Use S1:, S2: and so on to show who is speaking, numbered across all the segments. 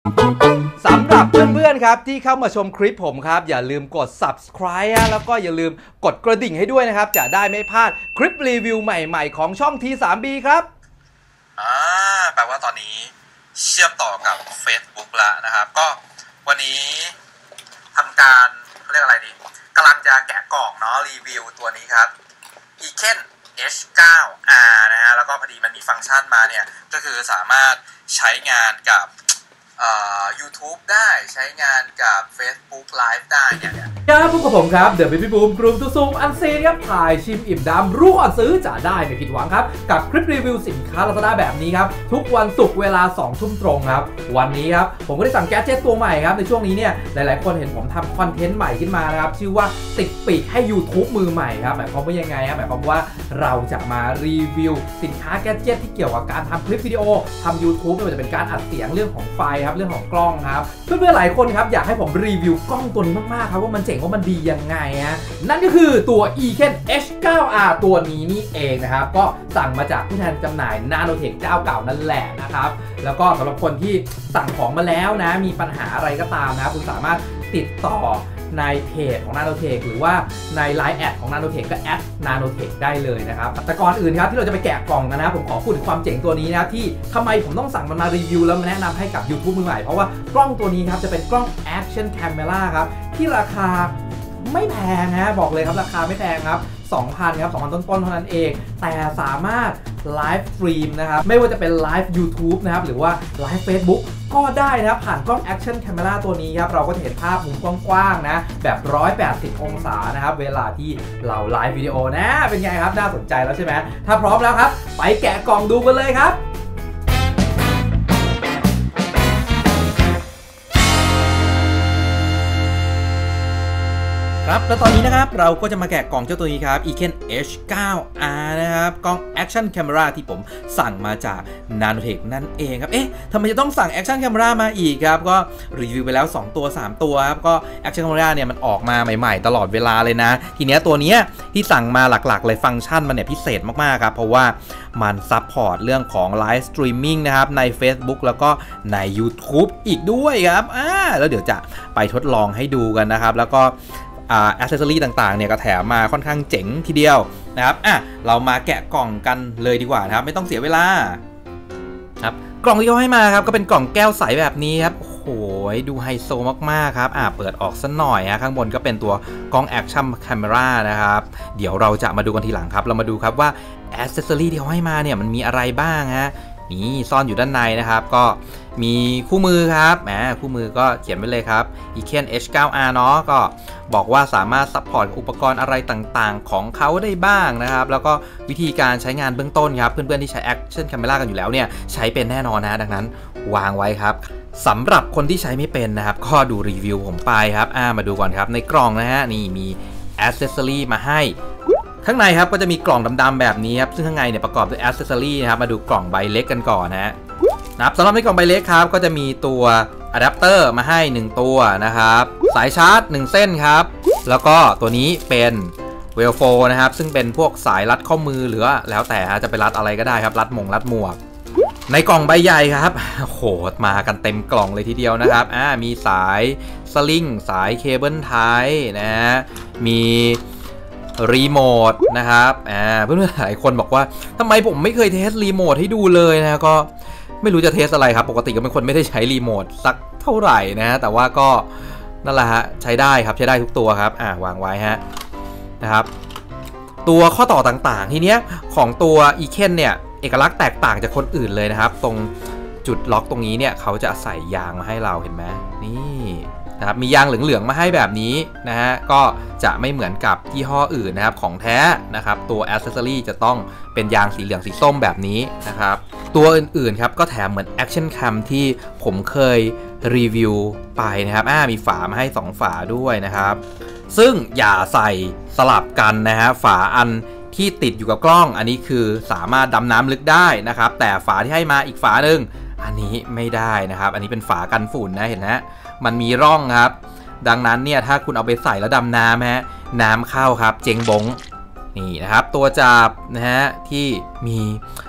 S1: สำหรับเพื่อนๆครับที่เข้ามาชมคลิปผมครับอย่าลืมกด subscribe แล้วก็อย่าลืมกดกระดิ่งให้ด้วยนะครับจะได้ไม่พลาดคลิปรีวิวใหม่ๆของช่อง T3B ครับ
S2: แปลว่าตอนนี้เชื่อมต่อกับ Facebook แล้วนะครับก็วันนี้ทำการเรียกอะไรดีกำลังจะแกะกล่องเนาะรีวิวตัวนี้ครับ Eken H9R นะฮะแล้วก็พอดีมันมีฟังก์ชันมาเนี่ยก็คือสามารถใช้งานกับYouTube ได้ใช้งานกับ Facebook Live ได้เนี่ย
S1: ครับพบกับผมครับเดอะBaby Boomกลุ่มทุกซูมอันซีนครับถ่ายชิมอิ่มดำรู้ก่อนซื้อจะได้ไม่ผิดหวังครับกับคลิปรีวิวสินค้า Lazada แบบนี้ครับทุกวันศุกร์เวลา 2 ทุ่มตรงครับวันนี้ครับผมก็ได้สั่งแกดเจ็ตตัวใหม่ครับในช่วงนี้เนี่ยหลายๆคนเห็นผมทำคอนเทนต์ใหม่ขึ้นมานะครับชื่อว่าติดปีกให้ YouTube มือใหม่ครับหมายความว่ายังไงครับหมายความว่าเราจะมารีวิวสินค้าแกดเจ็ตที่เกี่ยวกับการทำคลิปวิดีโอทำ YouTube ไม่ว่าจะเป็นการอัดเสียงเรื่องของไฟครับเรื่องของกล้องครับเพื่อนๆหลายคนครับอยากให้ผมรีวิวกล้องตัวนี้มากๆครับว่ามันเจ๋งว่ามันดียังไงฮะนั่นก็คือตัว Eken H9R ตัวนี้นี่เองนะครับก็สั่งมาจากผู้แทนจำหน่าย Nanotech เจ้าเก่านั่นแหละนะครับแล้วก็สำหรับคนที่สั่งของมาแล้วนะมีปัญหาอะไรก็ตามนะคุณสามารถติดต่อในเพจของ Nanotech หรือว่าใน Line แอดของ Nanotech ก็@Nanotech ได้เลยนะครับแต่ก่อนอื่นครับที่เราจะไปแกะกล่องกันนะผมขอพูดถึงความเจ๋งตัวนี้นะที่ทำไมผมต้องสั่งมันมารีวิวแล้วมาแนะนำให้กับ YouTube มือใหม่เพราะว่ากล้องตัวนี้ครับจะเป็นกล้อง Action Camera ครับที่ราคาไม่แพงนะบอกเลยครับราคาไม่แพงครับ 2,000 ครับ 2,000 ต้นๆเท่านั้นเองแต่สามารถไลฟ์สตรีมนะครับไม่ว่าจะเป็นไลฟ์ YouTube นะครับหรือว่าไลฟ์ Facebook ก็ได้นะครับผ่านกล้อง Action Camera ตัวนี้ครับเราก็จะเห็นภาพมุมกว้างๆนะแบบ180องศานะครับเวลาที่เราไลฟ์วิดีโอนะเป็นไงครับน่าสนใจแล้วใช่ไหมถ้าพร้อมแล้วครับไปแกะกล่องดูกันเลยครับครับแล้วตอนนี้นะครับเราก็จะมาแกะกล่องเจ้าตัวนี้ครับ Eken H9R นะครับกล้อง Action Camera ที่ผมสั่งมาจาก Nanotech นั่นเองครับทำไมจะต้องสั่ง Action Camera มาอีกครับก็รีวิวไปแล้ว2ตัว3ตัวครับก็ Action Camera เนี่ยมันออกมาใหม่ๆตลอดเวลาเลยนะทีเนี้ยตัวเนี้ยที่สั่งมาหลักๆเลยฟังก์ชันมันเนี่ยพิเศษมากๆครับเพราะว่ามันซัพพอร์ตเรื่องของไลฟ์สตรีมมิ่งนะครับใน Facebook แล้วก็ใน YouTube อีกด้วยครับแล้วเดี๋ยวจะไปทดลองให้ดูกันนะครับแล้วก็accessory ต่างๆเนี่ยก็แถมมาค่อนข้างเจ๋งทีเดียวนะครับเรามาแกะกล่องกันเลยดีกว่านะครับไม่ต้องเสียเวลาครับกล่องที่เขาให้มาครับก็เป็นกล่องแก้วใสแบบนี้ครับโอ้โหดูไฮโซมากๆครับเปิดออกสักหน่อยฮะข้างบนก็เป็นตัวกล้อง Action Camera นะครับเดี๋ยวเราจะมาดูกันทีหลังครับเรามาดูครับว่า accessory ที่เขาให้มาเนี่ยมันมีอะไรบ้างฮะนี่ซ่อนอยู่ด้านในนะครับก็มีคู่มือครับคู่มือก็เขียนไว้เลยครับ Eken H9R เนาะก็บอกว่าสามารถซัพพอร์ตอุปกรณ์อะไรต่างๆของเขาได้บ้างนะครับแล้วก็วิธีการใช้งานเบื้องต้นครับเพื่อนๆที่ใช้ Action Camera กันอยู่แล้วเนี่ยใช้เป็นแน่นอนนะดังนั้นวางไว้ครับสำหรับคนที่ใช้ไม่เป็นนะครับก็ดูรีวิวผมไปครับมาดูก่อนครับในกล่องนะฮะนี่มี accessory มาให้ข้างในครับก็จะมีกล่องดำๆแบบนี้ครับซึ่งข้างในเนี่ยประกอบด้วย accessory นะครับมาดูกล่องใบเล็กกันก่อนนะครับสำหรับในกล่องใบเล็กครับก็จะมีตัวอะแดปเตอร์มาให้1ตัวนะครับสายชาร์จ1เส้นครับแล้วก็ตัวนี้เป็นเวลโฟนะครับซึ่งเป็นพวกสายรัดข้อมือหรือแล้วแต่จะไปรัดอะไรก็ได้ครับรัดหมวกในกล่องใบใหญ่ครับโหมากันเต็มกล่องเลยทีเดียวนะครับมีสายสลิงสายเคเบิลไทป์นะฮะมีรีโมทนะครับเพื่อนๆหลายคนบอกว่าทำไมผมไม่เคยเทสรีโมทให้ดูเลยนะก็ไม่รู้จะเทสอะไรครับปกติก็เป็นคนไม่ได้ใช้รีโมทสักเท่าไหร่นะแต่ว่าก็นั่นแหละฮะใช้ได้ครับใช้ได้ทุกตัวครับวางไว้ฮะนะครับตัวข้อต่อต่างๆทีเนี้ยของตัว Eken เนี่ยเอกลักษณ์แตกต่างจากคนอื่นเลยนะครับตรงจุดล็อกตรงนี้เนี่ยเขาจะใส่ยางมาให้เราเห็นไหมนี่นะครับมียางเหลืองๆมาให้แบบนี้นะฮะก็จะไม่เหมือนกับยี่ห้ออื่นนะครับของแท้นะครับตัว accessory จะต้องเป็นยางสีเหลืองสีส้มแบบนี้นะครับตัวอื่นๆครับก็แถมเหมือน Action Cam ที่ผมเคยรีวิวไปนะครับมีฝามาให้2ฝาด้วยนะครับซึ่งอย่าใส่สลับกันนะฮะฝาอันที่ติดอยู่กับกล้องอันนี้คือสามารถดำน้ำลึกได้นะครับแต่ฝาที่ให้มาอีกฝาหนึ่งอันนี้ไม่ได้นะครับอันนี้เป็นฝากันฝุ่นนะเห็นนะมันมีร่องครับดังนั้นเนี่ยถ้าคุณเอาไปใส่แล้วดำน้ำน้ำเข้าครับเจ๊งบงนี่นะครับตัวจับนะฮะที่มี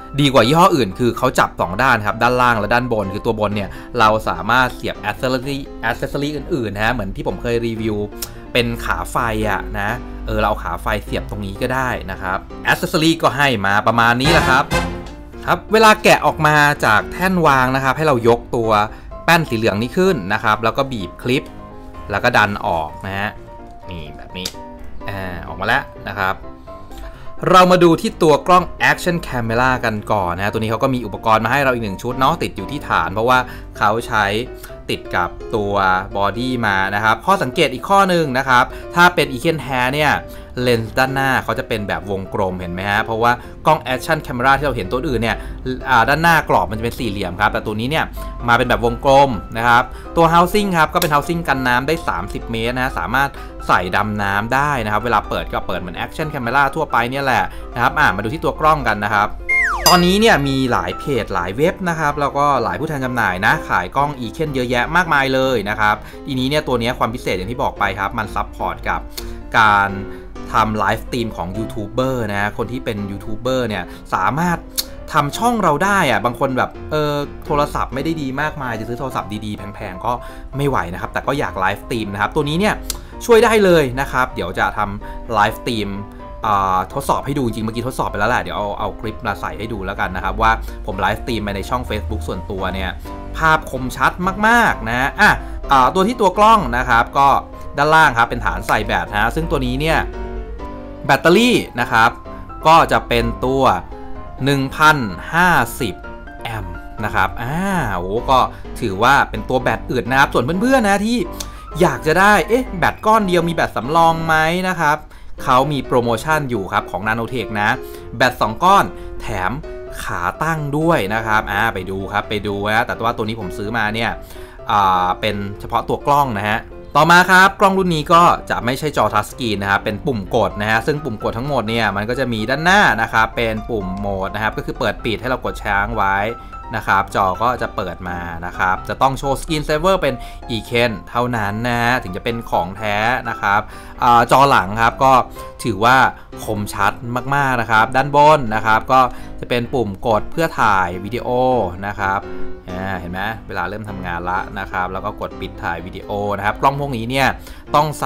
S1: ดีกว่ายี่ห้ออื่นคือเขาจับ2ด้านครับด้านล่างและด้านบนคือตัวบนเนี่ยเราสามารถเสียบแอ c เซสซอรี่อื่นๆนะเหมือนที่ผมเคยรีวิวเป็นขาไฟอะนะเราเอาขาไฟเสียบตรงนี้ก็ได้นะครับแอ c เซสซอรี่ก็ให้มาประมาณนี้แหละครับเวลาแกะออกมาจากแท่นวางนะครับให้เรายกตัวแป้นสีเหลืองนี้ขึ้นนะครับแล้วก็บีบคลิปแล้วก็ดันออกนะฮะนี่แบบนี้ออกมาแล้วนะครับเรามาดูที่ตัวกล้อง Action Camera กันก่อนนะตัวนี้เขาก็มีอุปกรณ์มาให้เราอีก1ชุดเนาะติดอยู่ที่ฐานเพราะว่าเขาใช้ติดกับตัวบอดี้มานะครับข้อสังเกตอีกข้อหนึ่งนะครับถ้าเป็น Eken Hair เนี่ยเลนส์ด้านหน้าเขาจะเป็นแบบวงกลมเห็นไหมฮะเพราะว่ากล้อง Action Camera ที่เราเห็นตัวอื่นเนี่ยด้านหน้ากรอบมันจะเป็นสี่เหลี่ยมครับแต่ตัวนี้เนี่ยมาเป็นแบบวงกลมนะครับตัว Housing ครับก็เป็น Housing กันน้ำได้30 เมตรนะสามารถใส่ดำน้ำได้นะครับเวลาเปิดก็เปิดเหมือน Action Camera ทั่วไปเนี่ยแหละนะครับมาดูที่ตัวกล้องกันนะครับตอนนี้เนี่ยมีหลายเพจหลายเว็บนะครับแล้วก็หลายผู้แทนจำหน่ายนะขายกล้อง Eken เยอะแยะมากมายเลยนะครับทีนี้เนี่ยตัวนี้ความพิเศษอย่างที่บอกไปครับมันซัพพอร์ตกับการทำไลฟ์สตรีมของยูทูบเบอร์นะคนที่เป็นยูทูบเบอร์เนี่ยสามารถทำช่องเราได้บางคนแบบโทรศัพท์ไม่ได้ดีมากมายจะซื้อโทรศัพท์ดีๆแพงๆก็ไม่ไหวนะครับแต่ก็อยากไลฟ์สตรีมนะครับตัวนี้เนี่ยช่วยได้เลยนะครับเดี๋ยวจะทำไลฟ์สตรีมทดสอบให้ดูจริงเมื่อกี้ทดสอบไปแล้วแหละเดี๋ยวเอาคลิปมาใส่ให้ดูแล้วกันนะครับว่าผมไลฟ์สตรีมไปในช่อง Facebook ส่วนตัวเนี่ยภาพคมชัดมากๆนะตัวที่ตัวกล้องนะครับก็ด้านล่างครับเป็นฐานใส่แบตนะซึ่งตัวนี้เนี่ยแบตเตอรี่นะครับก็จะเป็นตัว 1,050 แอมป์นะครับก็ถือว่าเป็นตัวแบตอึดนะครับส่วนเพื่อนๆนะที่อยากจะได้แบตก้อนเดียวมีแบตสำรองไหมนะครับเขามีโปรโมชั่นอยู่ครับของ Nanotech นะแบต2ก้อนแถมขาตั้งด้วยนะครับไปดูครับไปดูนะแต่ว่าตัวนี้ผมซื้อมาเนี่ยเป็นเฉพาะตัวกล้องนะฮะต่อมาครับกล้องรุ่นนี้ก็จะไม่ใช่จอทัชสกรีนนะครับเป็นปุ่มกดนะฮะซึ่งปุ่มกดทั้งหมดเนี่ยมันก็จะมีด้านหน้านะครับเป็นปุ่มโหมดนะครับก็คือเปิดปิดให้เรากดช้างไว้นะครับจอก็จะเปิดมานะครับจะต้องโชว์สกรีนเซฟเวอร์เป็น Eken เท่านั้นนะฮะถึงจะเป็นของแท้นะครับจอหลังครับก็ถือว่าคมชัดมากๆนะครับด้านบนนะครับก็จะเป็นปุ่มกดเพื่อถ่ายวิดีโอนะครับเห็นไหมเวลาเริ่มทำงานละนะครับแล้วก็กดปิดถ่ายวิดีโอนะครับกล้องพวกนี้เนี่ยต้องใส่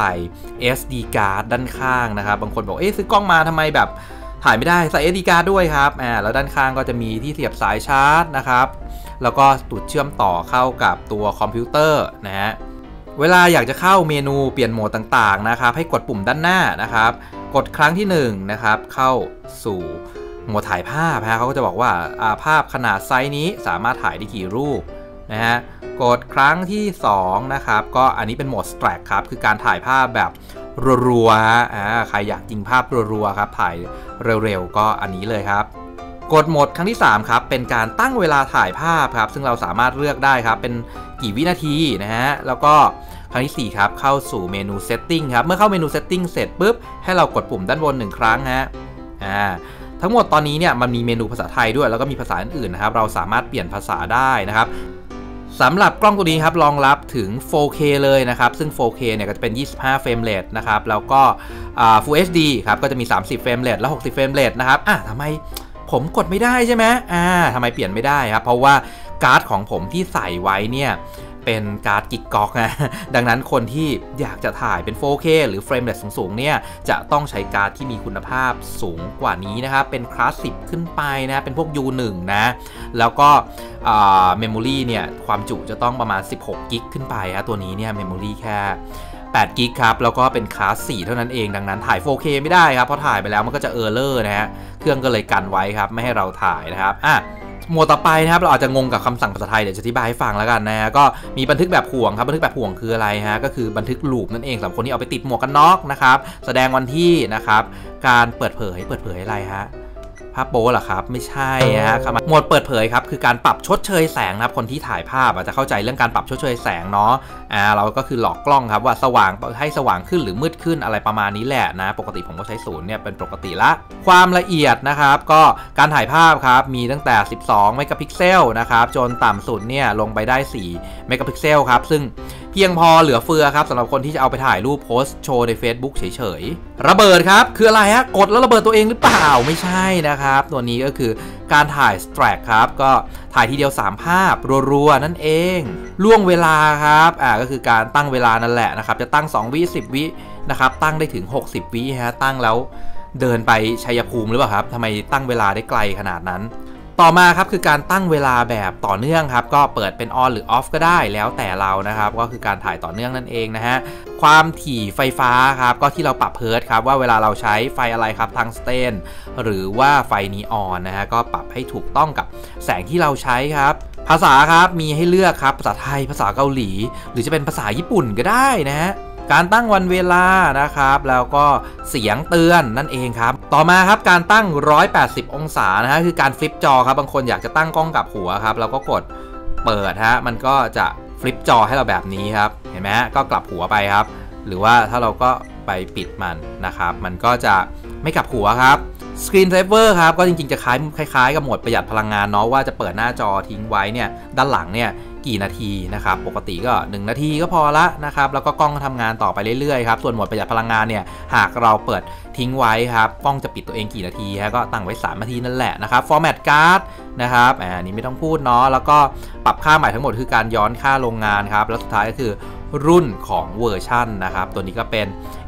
S1: SD card ด้านข้างนะครับบางคนบอกซื้อกล้องมาทำไมแบบถ่ายไม่ได้ใส่ SD card ด้วยครับแล้วด้านข้างก็จะมีที่เสียบสายชาร์จนะครับแล้วก็ตูดเชื่อมต่อเข้ากับตัวคอมพิวเตอร์นะฮะเวลาอยากจะเข้าเมนูเปลี่ยนโหมดต่างๆนะครับให้กดปุ่มด้านหน้านะครับกดครั้งที่1นะครับเข้าสู่โหมดถ่ายภาพเขาก็จะบอกว่าภาพขนาดไซส์นี้สามารถถ่ายได้กี่รูปนะฮะกดครั้งที่2นะครับก็อันนี้เป็นโหมด Stack ครับคือการถ่ายภาพแบบรัวๆใครอยากยิงภาพรัวๆครับถ่ายเร็วๆก็อันนี้เลยครับกดโหมดครั้งที่3ครับเป็นการตั้งเวลาถ่ายภาพครับซึ่งเราสามารถเลือกได้ครับเป็นกี่วินาทีนะฮะแล้วก็ครั้งที่4ครับเข้าสู่เมนู Setting ครับเมื่อเข้าเมนู Setting เสร็จปุ๊บให้เรากดปุ่มด้านบน1ครั้งฮะทั้งหมดตอนนี้เนี่ยมันมีเมนูภาษาไทยด้วยแล้วก็มีภาษาอื่นๆนะครับเราสามารถเปลี่ยนภาษาได้นะครับสำหรับกล้องตัวนี้ครับรองรับถึง 4K เลยนะครับซึ่ง 4K เนี่ยก็จะเป็น25เฟรมเรทนะครับแล้วก็Full HD ครับก็จะมี30เฟรมเรทและ60เฟรมเรทนะครับทำไมผมกดไม่ได้ใช่ไหมทำไมเปลี่ยนไม่ได้ครับเพราะว่าการ์ดของผมที่ใส่ไว้เนี่ยเป็นการ์ดกิกก๊อกนะดังนั้นคนที่อยากจะถ่ายเป็น 4K หรือเฟรมเรทสูงๆเนี่ยจะต้องใช้การ์ดที่มีคุณภาพสูงกว่านี้นะครับเป็นคลาส10ขึ้นไปนะเป็นพวก U1 นะแล้วก็เมมโมรีเนี่ยความจุจะต้องประมาณ16กิกขึ้นไปตัวนี้เนี่ยเมมโมรีแค่8กิกครับแล้วก็เป็นคลาส4เท่านั้นเองดังนั้นถ่าย 4K ไม่ได้ครับเพราะถ่ายไปแล้วมันก็จะเออร์เลอร์นะฮะเครื่องก็เลยกันไว้ครับไม่ให้เราถ่ายนะครับหมวดต่อไปนะครับเราอาจจะงงกับคำสั่งภาษาไทยเดี๋ยวจะอธิบายให้ฟังแล้วกันนะก็มีบันทึกแบบห่วงครับบันทึกแบบห่วงคืออะไรฮะก็คือบันทึกลูปนั่นเองสำหรับคนที่เอาไปติดหมวกกันน็อกนะครับแสดงวันที่นะครับการเปิดเผยอะไรฮะภาพโป๊เหรอครับไม่ใช่ฮะหมวดเปิดเผยครับคือการปรับชดเชยแสงนะครับคนที่ถ่ายภาพอาจจะเข้าใจเรื่องการปรับชดเชยแสงเนาะเราก็คือหลอกกล้องครับว่าสว่างให้สว่างขึ้นหรือมืดขึ้นอะไรประมาณนี้แหละนะปกติผมก็ใช้0เนี่ยเป็นปกติละความละเอียดนะครับก็การถ่ายภาพครับมีตั้งแต่12เมกะพิกเซลนะครับจนต่ำสุดเนี่ยลงไปได้4เมกะพิกเซลครับซึ่งเพียงพอเหลือเฟือครับสำหรับคนที่จะเอาไปถ่ายรูปโพสต์โชว์ใน Facebook เฉยๆระเบิดครับคืออะไรฮะกดแล้วระเบิดตัวเองหรือเปล่าไม่ใช่นะครับตัวนี้ก็คือการถ่าย Stack ครับก็ถ่ายทีเดียว3ภาพรัวๆนั่นเองล่วงเวลาครับก็คือการตั้งเวลานั่นแหละนะครับจะตั้ง2 วิ 10 วินะครับตั้งได้ถึง60 วิฮะตั้งแล้วเดินไปชัยภูมิหรือเปล่าครับทำไมตั้งเวลาได้ไกลขนาดนั้นต่อมาครับคือการตั้งเวลาแบบต่อเนื่องครับก็เปิดเป็น on หรือ off ก็ได้แล้วแต่เรานะครับก็คือการถ่ายต่อเนื่องนั่นเองนะฮะความถี่ไฟฟ้าครับก็ที่เราปรับเพิร์ทครับว่าเวลาเราใช้ไฟอะไรครับทังสเตนหรือว่าไฟนีออนนะฮะก็ปรับให้ถูกต้องกับแสงที่เราใช้ครับภาษาครับมีให้เลือกครับภาษาไทยภาษาเกาหลีหรือจะเป็นภาษาญี่ปุ่นก็ได้นะฮะการตั้งวันเวลานะครับแล้วก็เสียงเตือนนั่นเองครับต่อมาครับการตั้ง180องศานะฮะคือการฟลิปจอครับบางคนอยากจะตั้งกล้องกับหัวครับเราก็กดเปิดฮะมันก็จะฟลิปจอให้เราแบบนี้ครับเห็นไหมฮะก็กลับหัวไปครับหรือว่าถ้าเราก็ไปปิดมันนะครับมันก็จะไม่กลับหัวครับScreen Saver ครับก็จริงๆจะคล้ายๆกับโหมดประหยัดพลังงานเนาะว่าจะเปิดหน้าจอทิ้งไว้เนี่ยด้านหลังเนี่ยกี่นาทีนะครับปกติก็1นาทีก็พอละนะครับแล้วก็กล้องทำงานต่อไปเรื่อยๆครับส่วนโหมดประหยัดพลังงานเนี่ยหากเราเปิดทิ้งไว้ครับกล้องจะปิดตัวเองกี่นาทีฮะก็ตั้งไว้3นาทีนั่นแหละนะครับ Format Card นะครับอันนี้ไม่ต้องพูดเนาะแล้วก็ปรับค่าใหม่ทั้งหมดคือการย้อนค่าโรงงานครับแล้วสุดท้ายก็คือรุ่นของเวอร์ชันนะครับตัวนี้ก็เป็น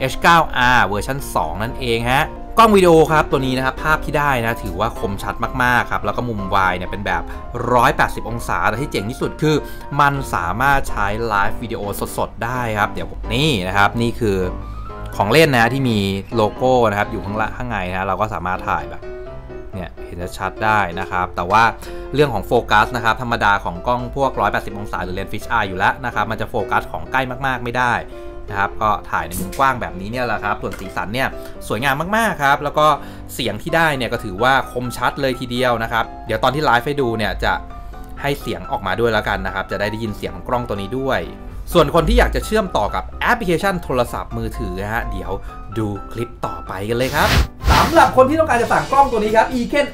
S1: H9R เวอร์ชัน2นั่นเองฮะกล้องวิดีโอครับตัวนี้นะครับภาพที่ได้นะถือว่าคมชัดมากๆครับแล้วก็มุมวายเนี่ยเป็นแบบ180องศาแต่ที่เจ๋งที่สุดคือมันสามารถใช้ไลฟ์วิดีโอสดๆได้ครับเดี๋ยวนี่นะครับนี่คือของเล่นนะที่มีโลโก้นะครับอยู่ข้างในนะเราก็สามารถถ่ายแบบเนี่ยเห็นชัดได้นะครับแต่ว่าเรื่องของโฟกัสนะครับธรรมดาของกล้องพวก180องศาหรือเลนส์ฟิชไออยู่แล้วนะครับมันจะโฟกัสของใกล้มากๆไม่ได้นะครับก็ถ่ายในมุมกว้างแบบนี้เนี่ยแหละครับส่วนสีสันเนี่ยสวยงามมากๆครับแล้วก็เสียงที่ได้เนี่ยก็ถือว่าคมชัดเลยทีเดียวนะครับเดี๋ยวตอนที่ไลฟ์ให้ดูเนี่ยจะให้เสียงออกมาด้วยแล้วกันนะครับจะได้ยินเสียงของกล้องตัวนี้ด้วยส่วนคนที่อยากจะเชื่อมต่อกับแอปพลิเคชันโทรศัพท์มือถือฮะเดี๋ยวดูคลิปต่อไปกันเลยครับสำหรับคนที่ต้องการจะสั่งกล้องตัวนี้ครับ Eken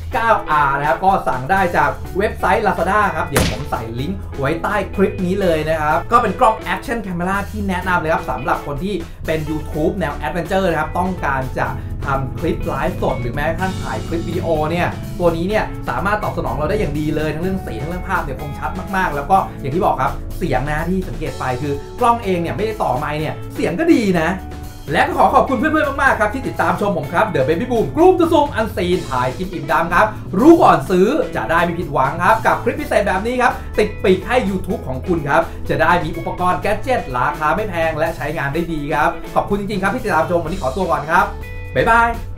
S1: H9R นะครับก็สั่งได้จากเว็บไซต์ Lazada ครับเดี๋ยวผมใส่ลิงก์ไว้ใต้คลิปนี้เลยนะครับก็เป็นกล้อง Action Camera ที่แนะนำเลยครับสำหรับคนที่เป็น YouTube แนว Adventure นะครับต้องการจะทำคลิปไลฟ์สดหรือแม้กระทั่งถ่ายคลิปวิดีโอเนี่ยตัวนี้เนี่ยสามารถตอบสนองเราได้อย่างดีเลยทั้งเรื่องสีทั้งเรื่องภาพเนี่ยคมชัดมากๆแล้วก็อย่างที่บอกครับเสียงนะที่สังเกตไปคือกล้องเองเนี่ยไม่ได้ต่อไมค์เนี่ยเสียงก็ดีนะและก็ขอบคุณเพื่อนๆมากๆครับที่ติดตามชมผมครับ The Baby Boom Group to Zoom Unseen ถ่ายคลิปอิ่มดำครับรู้ก่อนซื้อจะได้ไม่ผิดหวังครับกับคลิปพิเศษแบบนี้ครับติดปีกให้ YouTube ของคุณครับจะได้มีอุปกรณ์แกดเจ็ตราคาไม่แพงและใช้งานได้ดีครับขอบคุณจริงๆครับที่ติดตามชมวันนี้ขอตัวก่อนครับบ๊ายบาย